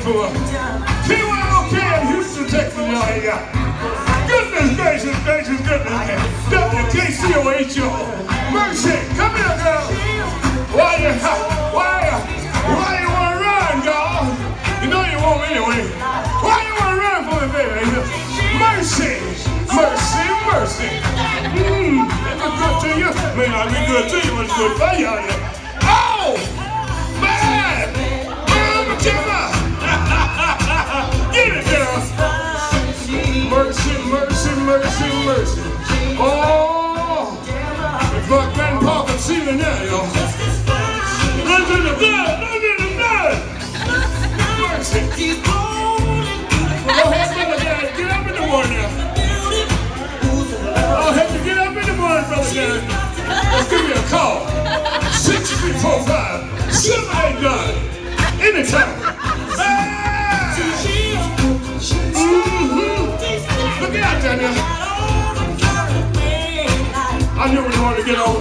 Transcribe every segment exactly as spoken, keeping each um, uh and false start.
tour. T Y O K in Houston, Texas, y'all ain't got. Goodness gracious, gracious, goodness. W K C O H O. Mercy, come here, girl. Why you, why you, why you want to run, girl? You know you won't anyway. Why you want to run for me, baby? Mercy, mercy, mercy. Mmm, that was good to you. May not be good to you, but it's good for you out here. Oh, man. Oh, Jimmy. Get it, girl. Mercy, mercy, mercy, mercy. Oh, if my grandpa could see me now, y'all. Run to the blood, run to the blood. Mercy. Go ahead, brother Dad. Get up in the morning now. I'll have to get up in the morning, brother Dad. Let's give me a call. Six, three, four, five. Seven, eight, nine. Anytime. Hey! Mm-hmm. Look out there now. I knew we wanted to get over.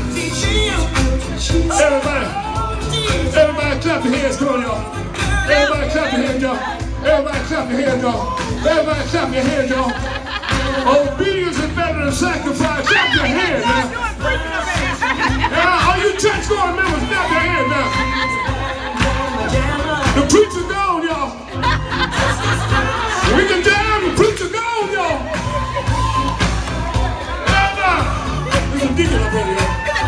Everybody, everybody clap your hands, come on, y'all. Everybody clap your hands, y'all. Everybody clap your hands, y'all. Everybody clap your hands, y'all. Obedience is better than sacrifice. Clap your hands, now. Now, all you church going members, clap your hands now. The preacher gone, y'all. We can jam, the preacher gone, y'all. There's a deacon up here, y'all.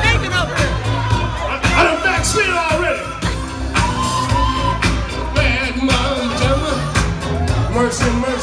I done backslid already. Bad mom, mercy, mercy.